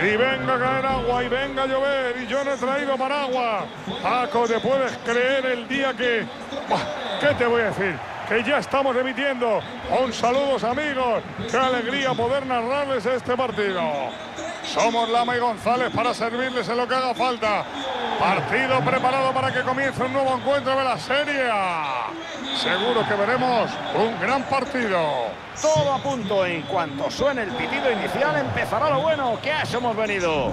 Y venga a caer agua, y venga a llover, y yo no he traído paraguas. Paco, ¿te puedes creer el día que... ¿Qué te voy a decir? Que ya estamos emitiendo. Un saludos, amigos. Qué alegría poder narrarles este partido. Somos Lama y González para servirles en lo que haga falta. Partido preparado para que comience un nuevo encuentro de la Serie A. Seguro que veremos un gran partido. Todo a punto. En cuanto suene el pitido inicial, empezará lo bueno. Que a eso hemos venido.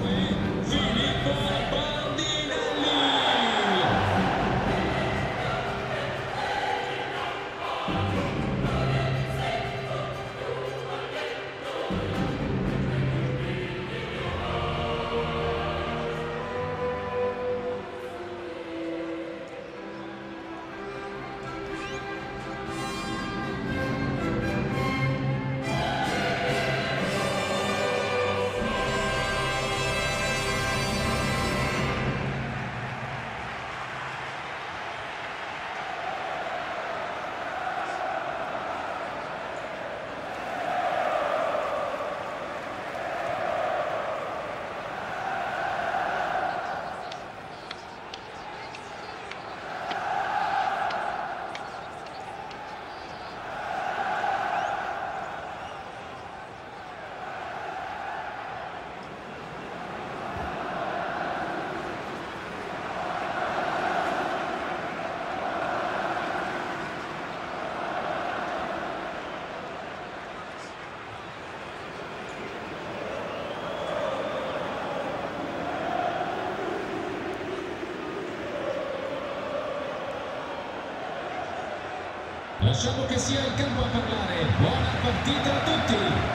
Lasciamo che sia il campo a parlare. Buona partita a tutti.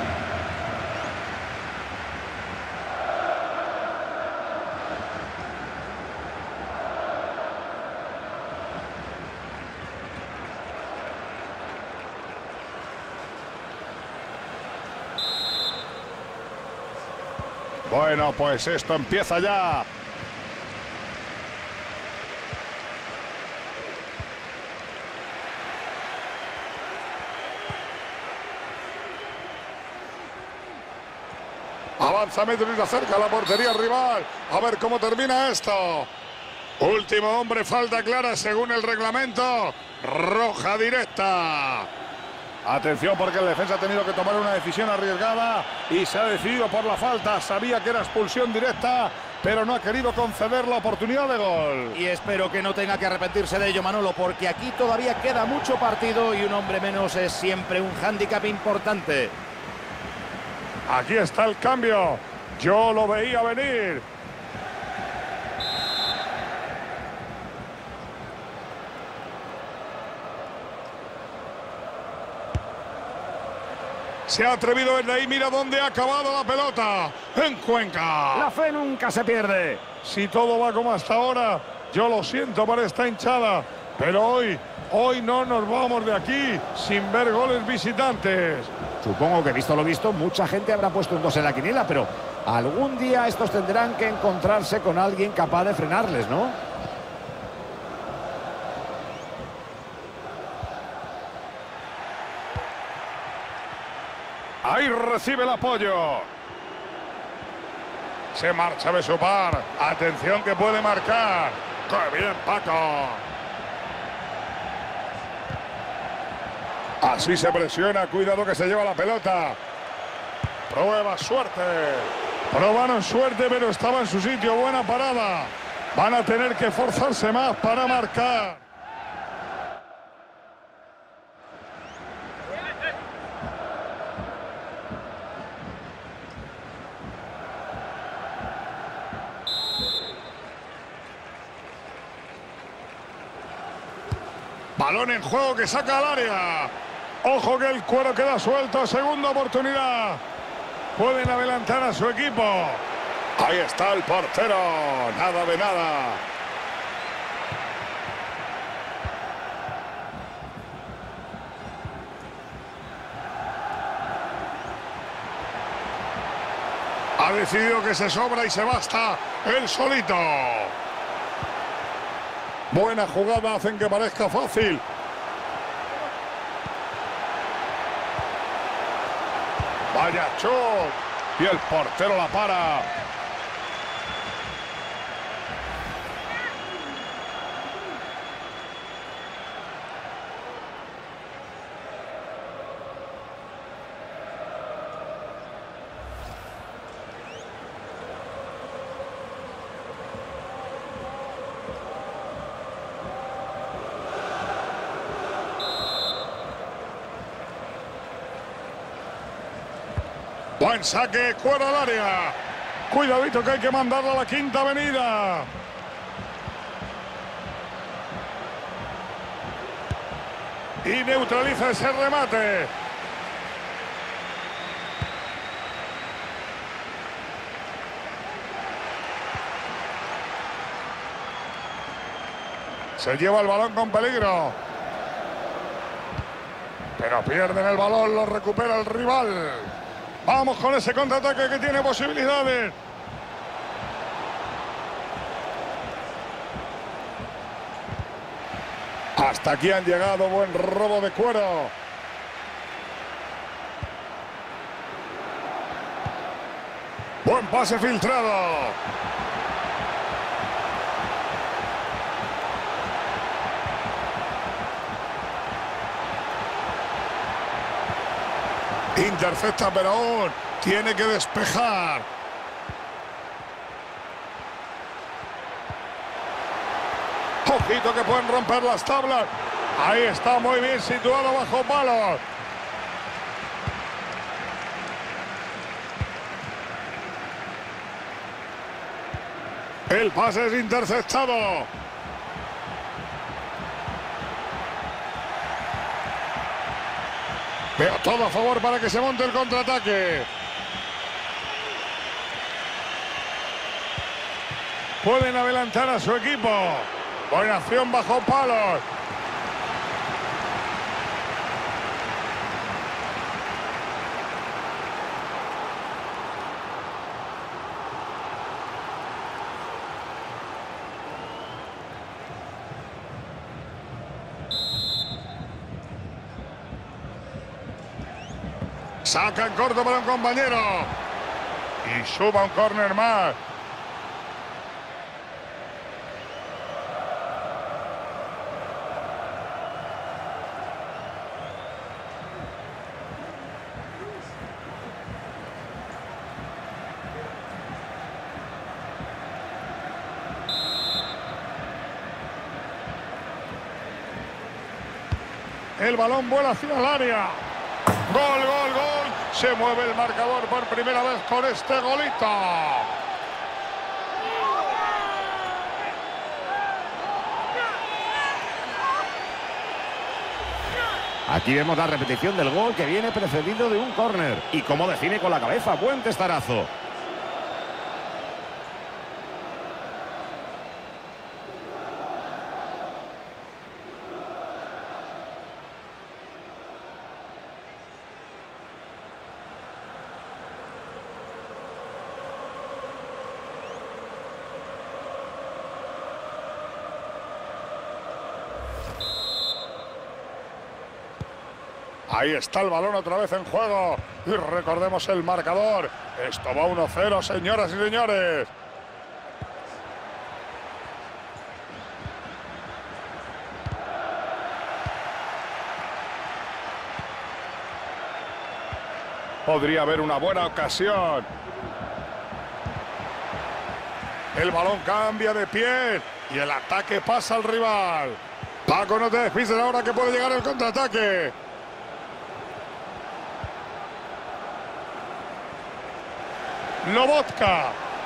Bueno, pues esto empieza ya. Avanza metros y se acerca a la portería rival. A ver cómo termina esto. Último hombre, falta clara según el reglamento. Roja directa. Atención porque el defensa ha tenido que tomar una decisión arriesgada y se ha decidido por la falta. Sabía que era expulsión directa, pero no ha querido conceder la oportunidad de gol. Y espero que no tenga que arrepentirse de ello, Manolo, porque aquí todavía queda mucho partido y un hombre menos es siempre un hándicap importante. Aquí está el cambio. Yo lo veía venir. Se ha atrevido desde ahí, mira dónde ha acabado la pelota. En Cuenca. La fe nunca se pierde. Si todo va como hasta ahora, yo lo siento para esta hinchada, pero hoy no nos vamos de aquí sin ver goles visitantes. Supongo que visto lo visto, mucha gente habrá puesto un 2 en la quiniela, pero algún día estos tendrán que encontrarse con alguien capaz de frenarles, ¿no? Ahí recibe el apoyo. Se marcha Besupar. Atención que puede marcar. ¡Qué bien, Paco! Así se presiona. Cuidado que se lleva la pelota. Prueba suerte. Probaron suerte, pero estaba en su sitio. Buena parada. Van a tener que forzarse más para marcar. Balón en juego que saca al área. Ojo que el cuero queda suelto. Segunda oportunidad. Pueden adelantar a su equipo. Ahí está el portero. Nada de nada. Ha decidido que se sobra y se basta él solito. Buena jugada, hacen que parezca fácil. Vaya chut. Y el portero la para. Buen saque, fuera del área. Cuidadito que hay que mandarla a la Quinta Avenida. Y neutraliza ese remate. Se lleva el balón con peligro. Pero pierden el balón, lo recupera el rival. Vamos con ese contraataque que tiene posibilidades. Hasta aquí han llegado, buen robo de cuero. Buen pase filtrado. Intercepta, pero aún tiene que despejar. Ojito que pueden romper las tablas. Ahí está, muy bien situado bajo palos. El pase es interceptado. Veo todo a favor para que se monte el contraataque. Pueden adelantar a su equipo. Buena acción bajo palos. Saca en corto para un compañero. Y suba un córner más. El balón vuela hacia el área. Gol, gol, gol. Se mueve el marcador por primera vez con este golito. Aquí vemos la repetición del gol que viene precedido de un córner. Y cómo define con la cabeza. Buen testarazo. Ahí está el balón otra vez en juego. Y recordemos el marcador. Esto va 1-0, señoras y señores. Podría haber una buena ocasión. El balón cambia de pie y el ataque pasa al rival. Paco, no te despistes ahora que puede llegar el contraataque. Lobotka.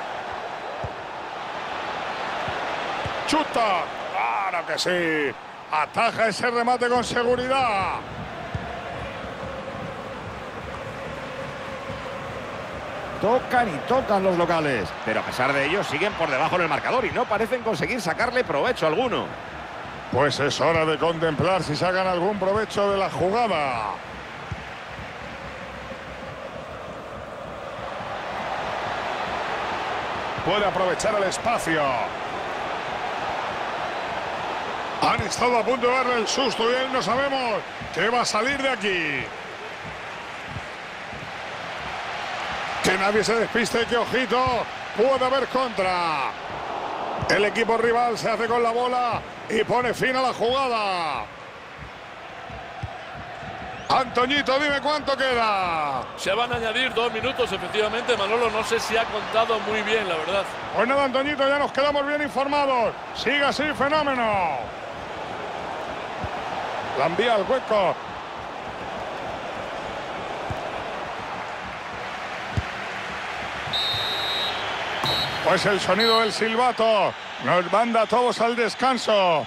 Chuta. Claro que sí. Ataja ese remate con seguridad. Tocan y tocan los locales. Pero a pesar de ello siguen por debajo del marcador y no parecen conseguir sacarle provecho alguno. Pues es hora de contemplar si sacan algún provecho de la jugada. Puede aprovechar el espacio. Han estado a punto de darle el susto y él no sabemos qué va a salir de aquí. Que nadie se despiste, que ojito, puede haber contra. El equipo rival se hace con la bola y pone fin a la jugada. Antoñito, dime cuánto queda. Se van a añadir 2 minutos, efectivamente. Manolo, no sé si ha contado muy bien, la verdad. Pues nada, Antoñito, ya nos quedamos bien informados. Sigue así, fenómeno. La envía al hueco. Pues el sonido del silbato nos manda a todos al descanso.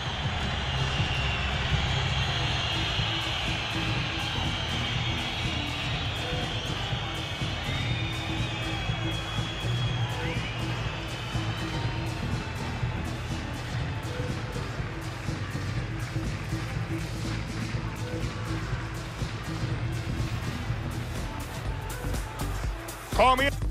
Comienza.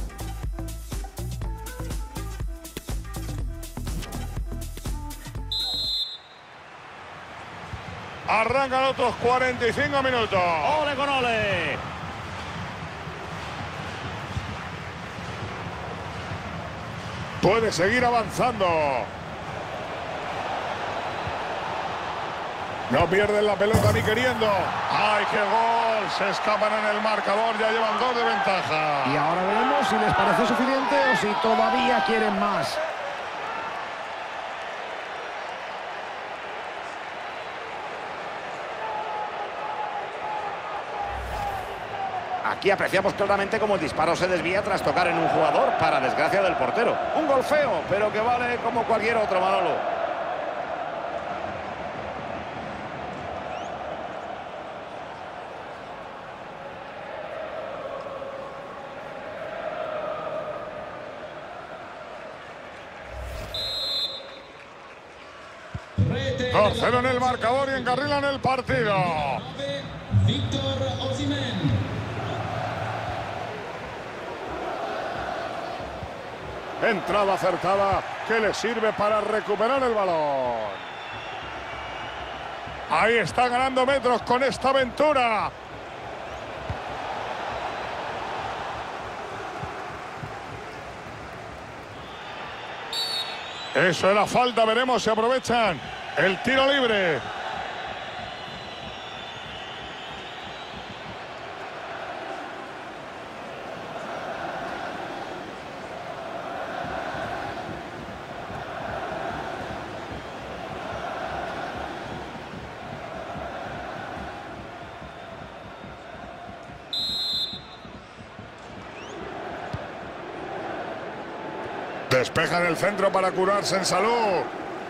Arrancan otros 45 minutos. ¡Ole con ole! Puede seguir avanzando. No pierden la pelota ni queriendo. ¡Ay, qué gol! Se escapan en el marcador, ya llevan 2 de ventaja. Y ahora veremos si les parece suficiente o si todavía quieren más. Aquí apreciamos claramente cómo el disparo se desvía tras tocar en un jugador, para desgracia del portero. Un gol feo, pero que vale como cualquier otro, Manolo. Rete 2-0 en el marcador y encarrilan el partido. Víctor Osimhen. Entrada acertada que le sirve para recuperar el balón. Ahí está ganando metros con esta aventura. Eso era falta, veremos si aprovechan el tiro libre. Despejan el centro para curarse en salud.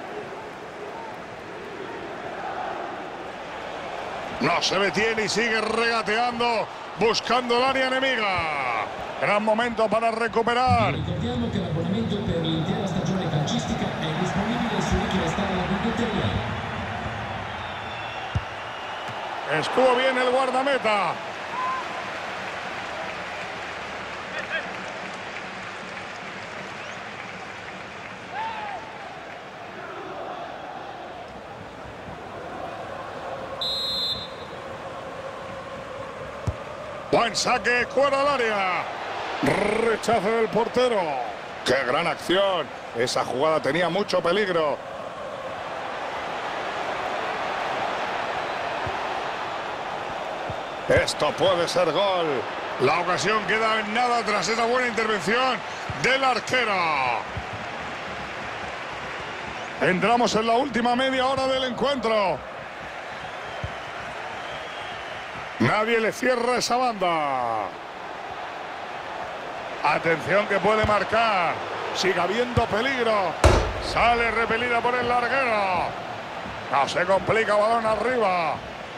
No se detiene y sigue regateando, buscando el área enemiga. Gran momento para recuperar. Ricordiamo che l'abbonamento per l'intera stagione calcistica è disponibile su richiesta della biglietteria. Estuvo bien el guardameta. Buen saque, fuera del área. Rechazo del portero. ¡Qué gran acción! Esa jugada tenía mucho peligro. Esto puede ser gol. La ocasión queda en nada tras esa buena intervención del arquero. Entramos en la última media hora del encuentro. Nadie le cierra esa banda. Atención que puede marcar. Sigue habiendo peligro. Sale repelida por el larguero. No se complica, balón arriba.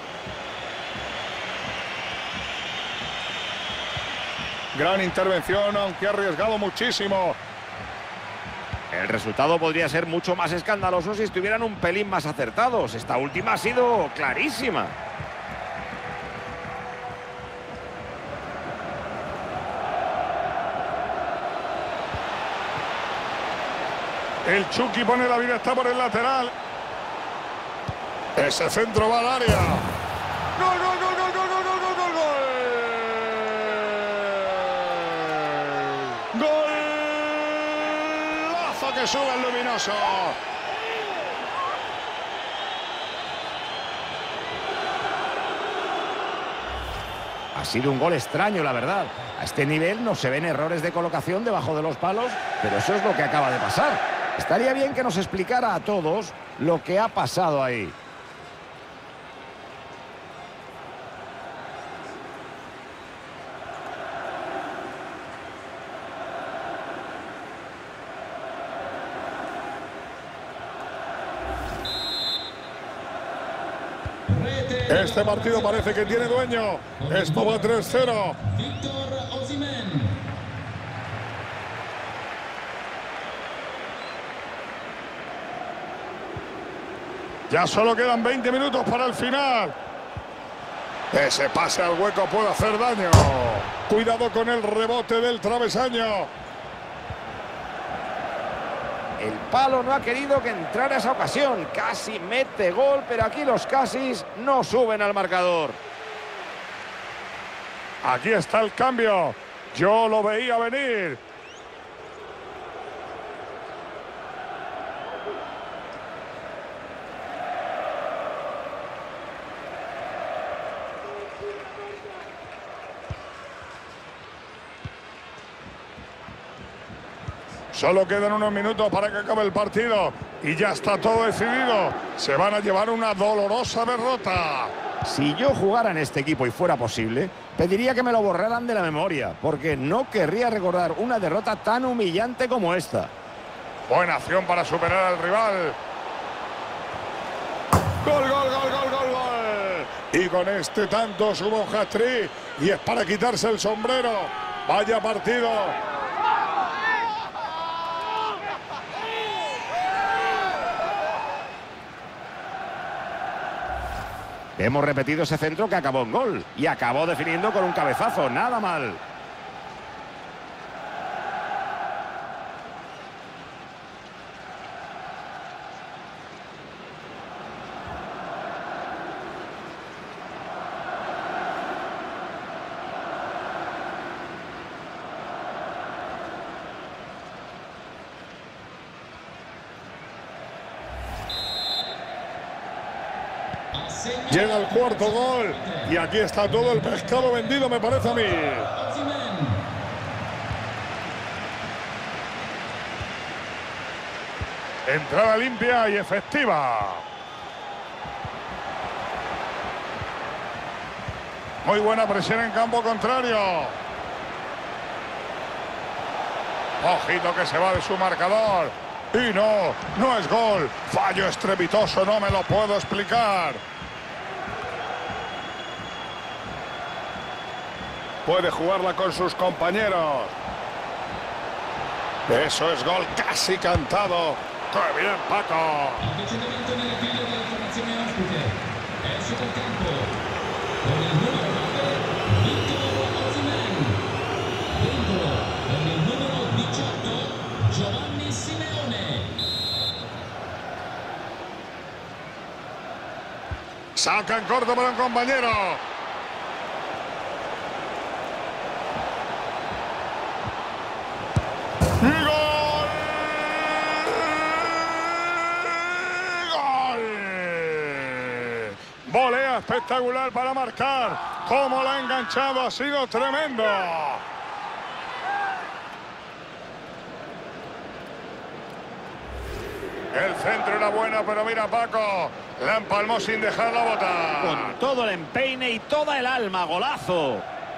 Gran intervención, aunque ha arriesgado muchísimo. El resultado podría ser mucho más escandaloso si estuvieran un pelín más acertados. Esta última ha sido clarísima. El Chucky pone la vida, por el lateral. Ese centro va al área. ¡Gol, gol, gol, gol, gol, gol, gol, gol, gol! ¡Golazo que sube el luminoso! Ha sido un gol extraño, la verdad. A este nivel no se ven errores de colocación debajo de los palos, pero eso es lo que acaba de pasar. Estaría bien que nos explicara a todos lo que ha pasado ahí. Este partido parece que tiene dueño. Esto va 3-0. Víctor Osimhen. Ya solo quedan 20 minutos para el final. Ese pase al hueco puede hacer daño. Cuidado con el rebote del travesaño. El palo no ha querido que entrara esa ocasión. Casi mete gol, pero aquí los casis no suben al marcador. Aquí está el cambio. Yo lo veía venir. Solo quedan unos minutos para que acabe el partido y ya está todo decidido. Se van a llevar una dolorosa derrota. Si yo jugara en este equipo y fuera posible, pediría que me lo borraran de la memoria, porque no querría recordar una derrota tan humillante como esta. Buena acción para superar al rival. ¡Gol, gol, gol, gol, gol, gol! Y con este tanto sube un hat-trick y es para quitarse el sombrero. ¡Vaya partido! Hemos repetido ese centro que acabó en gol y acabó definiendo con un cabezazo, nada mal. Llega el cuarto gol y aquí está todo el pescado vendido, me parece a mí. Entrada limpia y efectiva. Muy buena presión en campo contrario. Ojito que se va de su marcador. Y no es gol. Fallo estrepitoso, no me lo puedo explicar. Puede jugarla con sus compañeros. Eso es gol casi cantado. ¡Qué bien, Paco! Avvicinamento nelle file della formazione ospite. Esce dal campo. Con il numero 9, Víctor Osimhen. Dentro, con il numero 18, Giovanni Simeone. Saca en corto para un compañero. ¡Gol! ¡Gol! Volea espectacular para marcar. Cómo la ha enganchado, ha sido tremendo. El centro era bueno, pero mira Paco, la empalmó sin dejarla botar. Con todo el empeine y toda el alma, golazo.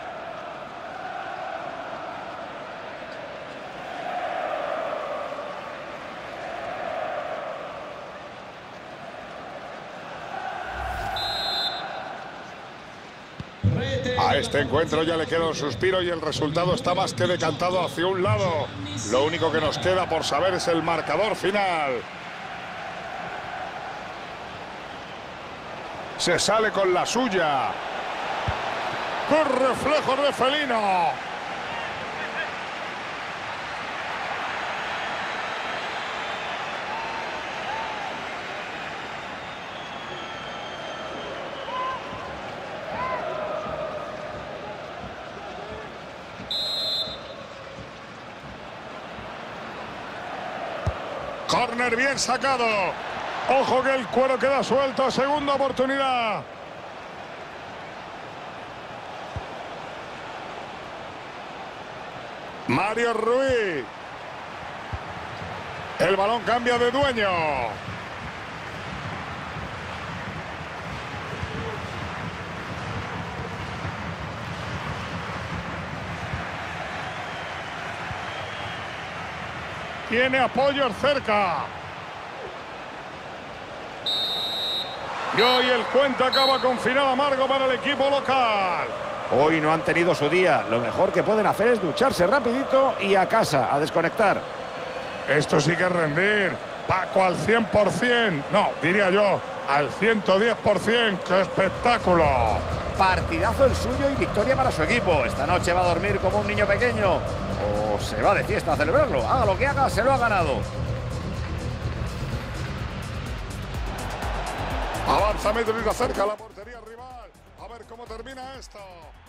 A este encuentro ya le queda un suspiro y el resultado está más que decantado hacia un lado. Lo único que nos queda por saber es el marcador final. Se sale con la suya. ¡Qué reflejo de felino! Córner bien sacado. Ojo que el cuero queda suelto. Segunda oportunidad. Mario Ruiz. El balón cambia de dueño. Tiene apoyo cerca. Y hoy el cuento acaba con final amargo para el equipo local. Hoy no han tenido su día. Lo mejor que pueden hacer es ducharse rapidito y a casa, a desconectar. Esto sí que es rendir. Paco al 100%. No, diría yo, al 110%. ¡Qué espectáculo! Partidazo el suyo y victoria para su equipo. Esta noche va a dormir como un niño pequeño. O se va de fiesta a celebrarlo. Haga lo que haga, se lo ha ganado. Avanza metros y acerca a la portería rival. A ver cómo termina esto.